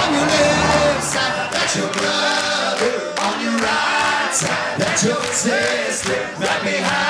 on your left side, that's your brother. On your right side, that's your sister. Right behind